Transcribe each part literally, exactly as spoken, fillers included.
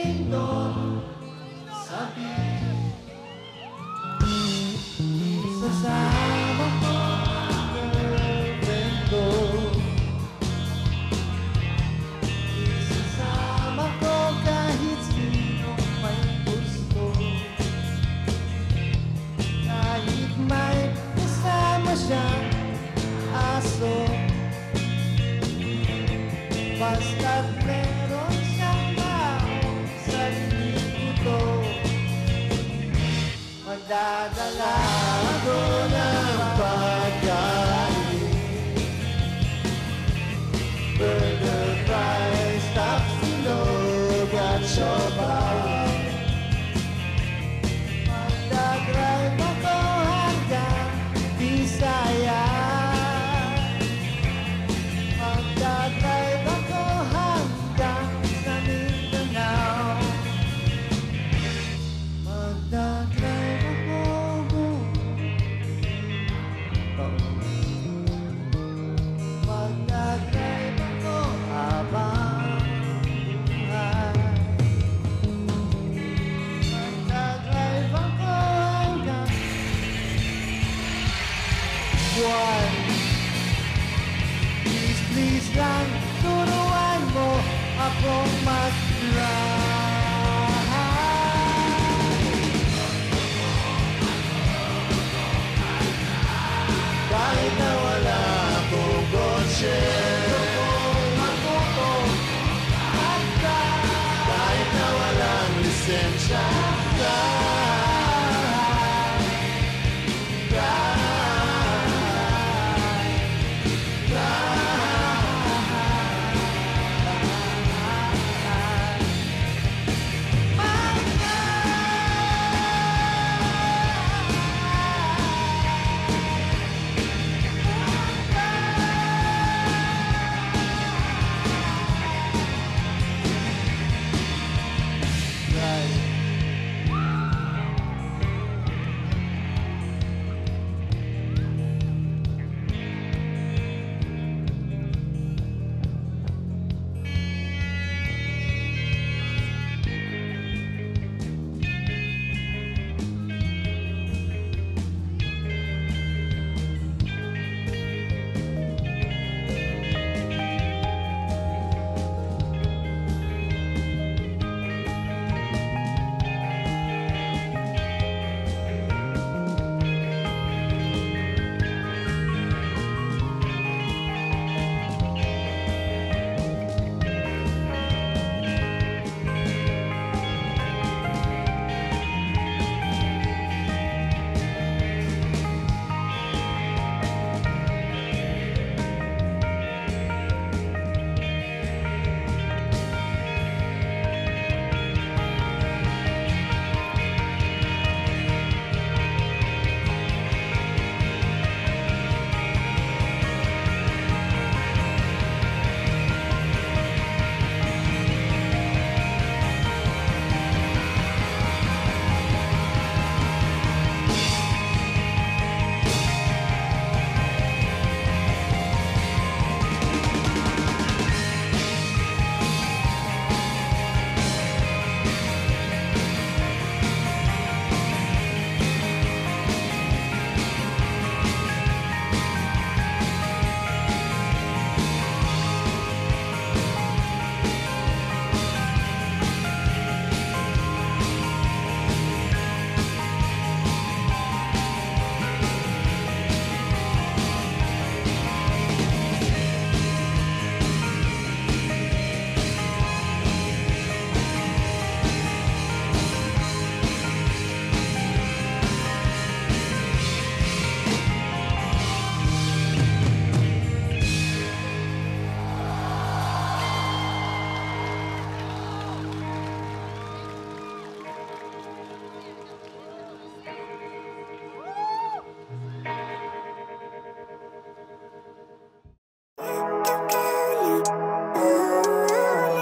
doon sa beach. Isasama ko ang girlfriend ko. Isasama ko kahit sinong may gusto. Kahit may kasama siyang aso, basta't meron siyang baon sa linggo. Magdadala ako ng pagkain, burger, fries, tapsilog at siomai. Magdadrive ako hanggang Bisaya. Magdadrive ako hanggang sa Mindanao. Magdadrive ako Magdadrive ako habang buhay. Magdadrive ako hanggang buwan. Please, please lang, turuan mo akong mag-drive. Kahit na wala akong kotse, kahit na walang lisensya,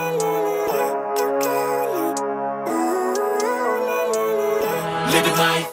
living life.